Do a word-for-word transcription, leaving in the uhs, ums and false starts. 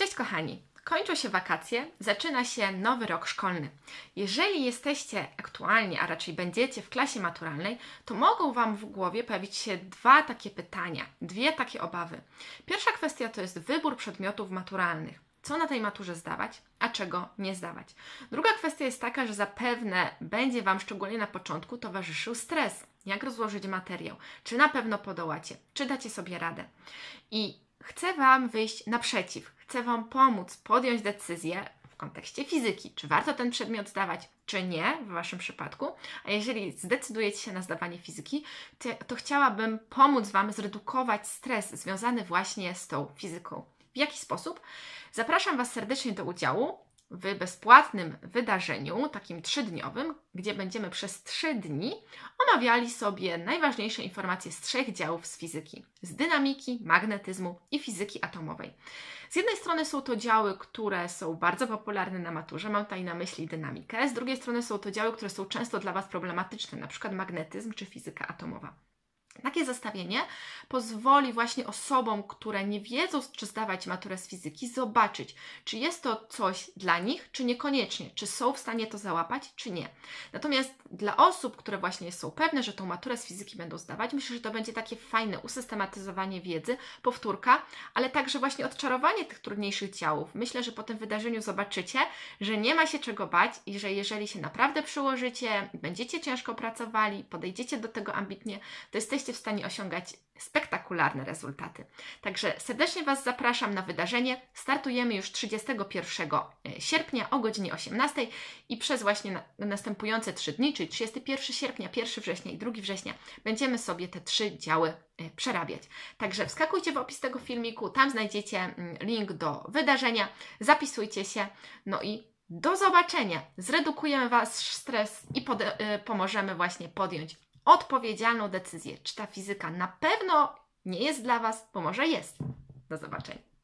Cześć kochani! Kończą się wakacje, zaczyna się nowy rok szkolny. Jeżeli jesteście aktualnie, a raczej będziecie w klasie maturalnej, to mogą Wam w głowie pojawić się dwa takie pytania, dwie takie obawy. Pierwsza kwestia to jest wybór przedmiotów maturalnych. Co na tej maturze zdawać, a czego nie zdawać. Druga kwestia jest taka, że zapewne będzie Wam szczególnie na początku towarzyszył stres. Jak rozłożyć materiał? Czy na pewno podołacie? Czy dacie sobie radę? I chcę Wam wyjść naprzeciw. Chcę Wam pomóc podjąć decyzję w kontekście fizyki, czy warto ten przedmiot zdawać, czy nie w Waszym przypadku. A jeżeli zdecydujecie się na zdawanie fizyki, to, to chciałabym pomóc Wam zredukować stres związany właśnie z tą fizyką. W jaki sposób? Zapraszam Was serdecznie do udziału w bezpłatnym wydarzeniu, takim trzydniowym, gdzie będziemy przez trzy dni omawiali sobie najważniejsze informacje z trzech działów z fizyki. Z dynamiki, magnetyzmu i fizyki atomowej. Z jednej strony są to działy, które są bardzo popularne na maturze, mam tutaj na myśli dynamikę. Z drugiej strony są to działy, które są często dla Was problematyczne, na przykład magnetyzm czy fizyka atomowa. Takie zestawienie pozwoli właśnie osobom, które nie wiedzą, czy zdawać maturę z fizyki, zobaczyć, czy jest to coś dla nich, czy niekoniecznie, czy są w stanie to załapać, czy nie. Natomiast dla osób, które właśnie są pewne, że tą maturę z fizyki będą zdawać, myślę, że to będzie takie fajne usystematyzowanie wiedzy, powtórka, ale także właśnie odczarowanie tych trudniejszych działów. Myślę, że po tym wydarzeniu zobaczycie, że nie ma się czego bać i że jeżeli się naprawdę przyłożycie, będziecie ciężko pracowali, podejdziecie do tego ambitnie, to jesteście w stanie osiągać spektakularne rezultaty. Także serdecznie Was zapraszam na wydarzenie. Startujemy już trzydziestego pierwszego sierpnia o godzinie osiemnastej i przez właśnie na, następujące trzy dni, czyli trzydziestego pierwszego sierpnia, pierwszego września i drugiego września, będziemy sobie te trzy działy y, przerabiać. Także wskakujcie w opis tego filmiku, tam znajdziecie y, link do wydarzenia, zapisujcie się, no i do zobaczenia. Zredukujemy Wasz stres i pod, y, pomożemy właśnie podjąć odpowiedzialną decyzję, czy ta fizyka na pewno nie jest dla Was, bo może jest. Do zobaczenia.